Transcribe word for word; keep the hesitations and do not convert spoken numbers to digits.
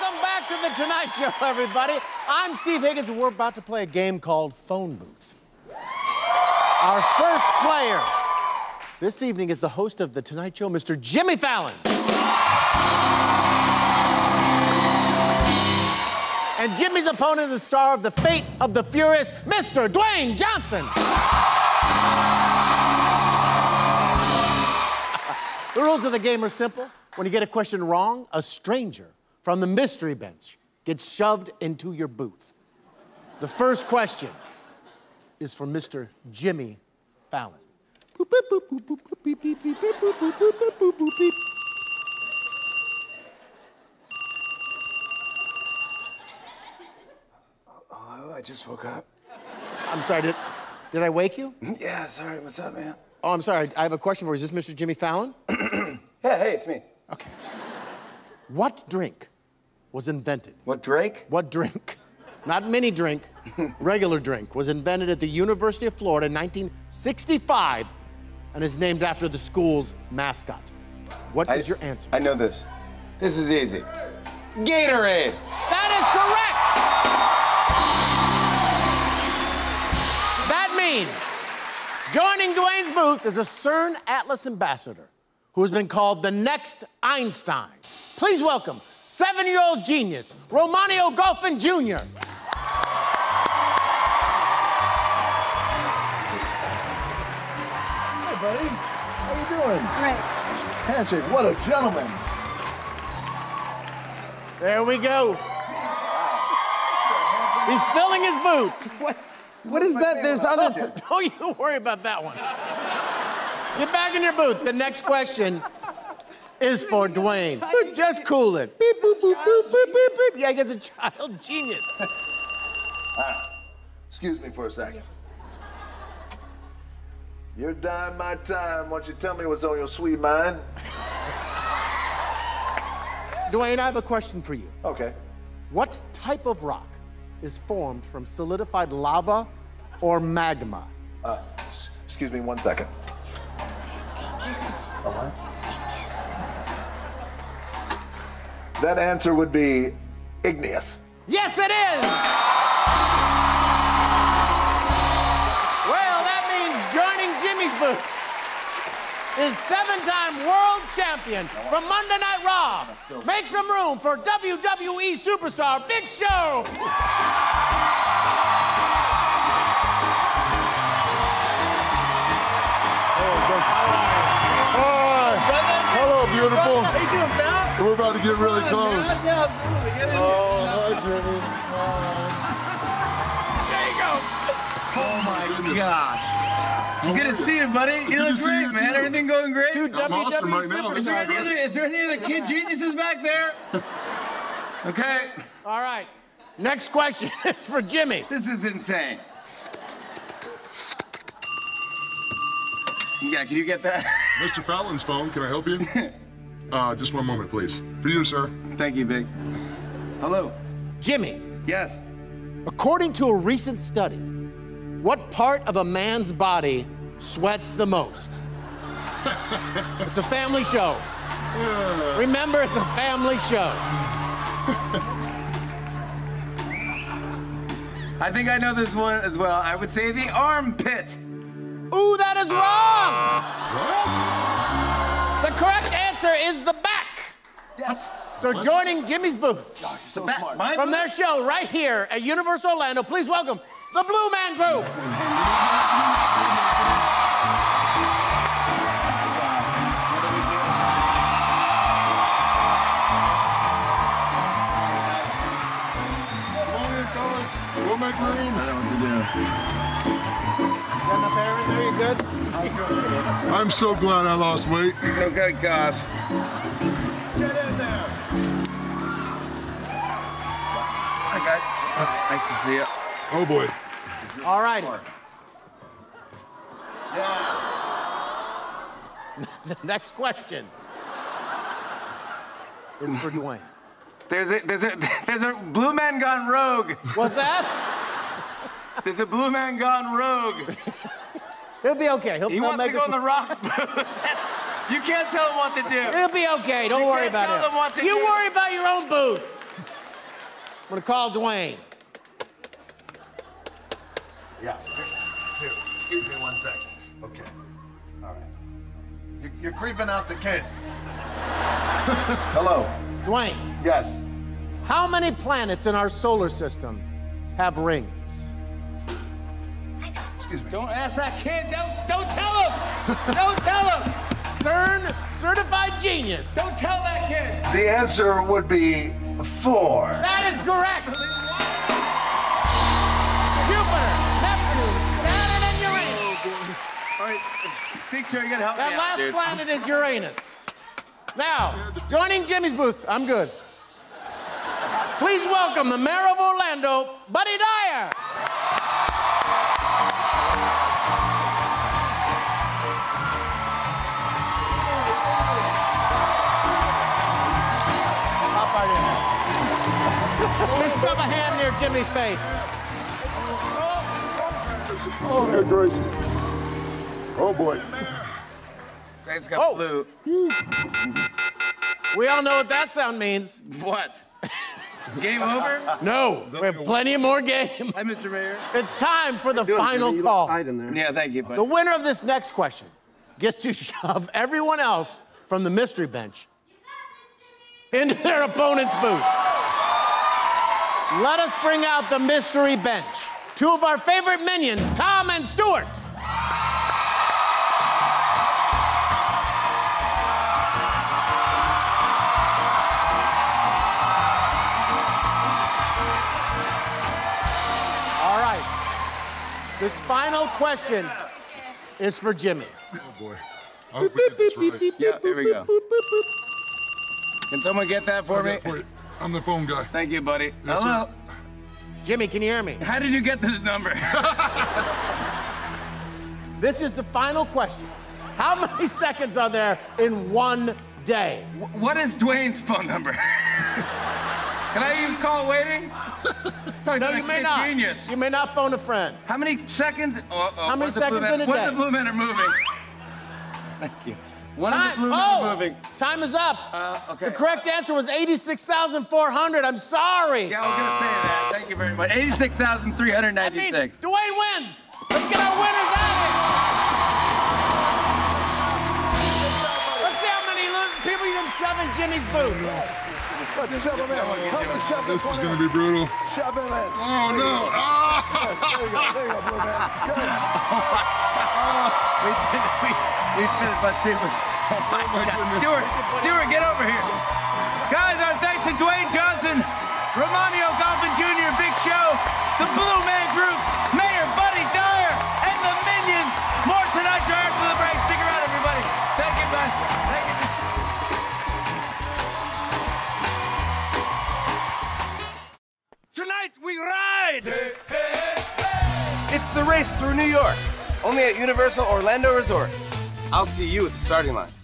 Welcome back to The Tonight Show, everybody. I'm Steve Higgins, and we're about to play a game called Phone Booth. Our first player this evening is the host of The Tonight Show, Mister Jimmy Fallon. And Jimmy's opponent is the star of The Fate of the Furious, Mister Dwayne Johnson. The rules of the game are simple. When you get a question wrong, a stranger from the mystery bench gets shoved into your booth. The first question is for Mister Jimmy Fallon. Boop, boop, boop, boop, boop, boop, beep, beep, beep, beep, boop, boop, boop, boop, boop, boop, beep. Hello, I just woke up. I'm sorry, did, did I wake you? Yeah, sorry, what's up, man? Oh, I'm sorry, I have a question for you. Is this Mister Jimmy Fallon? Yeah, hey, it's me. Okay. What drink was invented? What, Drake? What drink? Not mini drink, regular drink, was invented at the University of Florida in nineteen sixty-five and is named after the school's mascot. What I, is your answer? I know this. This is easy. Gatorade! That is correct! That means joining Dwayne's booth is a CERN Atlas ambassador who has been called the next Einstein. Please welcome seven-year-old genius, Romanio Golfin Junior Hey, buddy. How you doing? Right. Handshake. What a gentleman. There we go. He's filling his booth. What, what is that? There's other... Th Don't you worry about that one. Get back in your booth. The next question is for Dwayne. Just cool it. Beep, boop, boop, boop, boop, boop, boop. Yeah, he gets a child genius. Ah, excuse me for a second. Your dime, my time. Why don't you tell me what's on your sweet mind? Dwayne, I have a question for you. Okay. What type of rock is formed from solidified lava or magma? Uh, excuse me one second. Uh-huh. That answer would be igneous. Yes, it is! Well, that means joining Jimmy's booth is seven-time world champion from Monday Night Raw. Make some room for W W E superstar Big Show! Hello, beautiful. How you doing, pal? We're about to get really close. Yeah, absolutely. Get in. Oh, hi, Jimmy. There you go. Oh, my gosh. Good to see you, buddy. You look to see great, you, man. too. Everything going great? Two I'm W W E awesome right now. Is there, superstars. any other, is there any other kid geniuses back there? Okay. All right. Next question is for Jimmy. This is insane. Yeah, can you get that? Mister Fallon's phone, can I help you? Uh, just one moment, please. For you, sir. Thank you, Big. Hello. Jimmy, Yes. according to a recent study, what part of a man's body sweats the most? It's a family show. Yeah. Remember, it's a family show. I think I know this one as well. I would say the armpit. Ooh, that is wrong! What? The correct answer is the back. Yes. So joining Jimmy's booth You're so Ba- smart. my from their show right here at Universal Orlando, please welcome the Blue Man Group. We'll make room. I don't know what to do. Got enough air in there? You good? I'm so glad I lost weight. Okay, gosh. Get in there. Hi, guys. Nice to see you. Oh, boy. All righty. Yeah. The next question is for Dwayne. There's a there's a there's a blue man gone rogue. What's that? There's a blue man gone rogue. He'll be okay. He'll, He he'll wants make to go it. in the rock booth. You can't tell him what to do. He'll be okay. Don't You worry can't about tell them what it. to You do. worry about your own booth. I'm gonna call Dwayne. Yeah. Here, excuse me one second. Okay. All right. You're, you're creeping out the kid. Hello. Dwayne, Yes. how many planets in our solar system have rings? Excuse me. Don't ask that kid. Don't, don't tell him. Don't tell him. CERN certified genius. Don't tell that kid. The answer would be four. That is correct. Jupiter, Neptune, Saturn, and Uranus. All right, big show, you gotta help That me out, last dude. planet is Uranus. Now, joining Jimmy's booth, I'm good. Please welcome the mayor of Orlando, Buddy Dyer. Hop right in. Just shove a hand near Jimmy's face. Oh, good gracious. Oh, boy. Guy's got Oh. flu. We all know what that sound means. What? Game over? No, we have plenty more game. Hi, Mister Mayor. It's time for the final call. Yeah, thank you, buddy. The winner of this next question gets to shove everyone else from the mystery bench into their opponent's booth. Let us bring out the mystery bench. Two of our favorite minions, Tom and Stuart. All right. This final question is for Jimmy. Oh, boy. I hope we get this right. Yeah, here we go. Can someone get that for I me? got it for you. I'm the phone guy. Thank you, buddy. Yes, Hello. sir. Jimmy, can you hear me? How did you get this number? This is the final question. How many seconds are there in one day? What is Dwayne's phone number? Can I use call waiting? Talk No, to you the may kid not. Genius. You may not phone a friend. How many seconds? Oh, oh, How many what's the blue seconds in man- a What's day? the blue men are moving? Thank you. One of Time, the blue men oh, are moving. time is up. Uh, okay. The correct answer was eighty-six thousand four hundred. I'm sorry. Yeah, I was gonna say that. Thank you very much. eighty-six thousand three hundred That means ninety-six. Dwayne wins. Let's get our winners out of here. Let's see how many lo- people you can shove in Jimmy's booth. Let's shove him in. Help me shove This this is one going in. to be brutal. Shove him in. Oh, no. Ah! There you go. There you go, blue man. Good. We did it. We, we finished my treatment. Oh my, my God. goodness. Stuart, Stuart, get over here. Guys, our thanks to Dwayne Johnson, Romanio Golfin Junior, Big Show, the Blue Man Group, Mayor Buddy Dyer, and the Minions. More tonight, right after the break. Stick around, everybody. Thank you, guys. Thank you. Tonight we ride! It's the race through New York, only at Universal Orlando Resort. I'll see you at the starting line.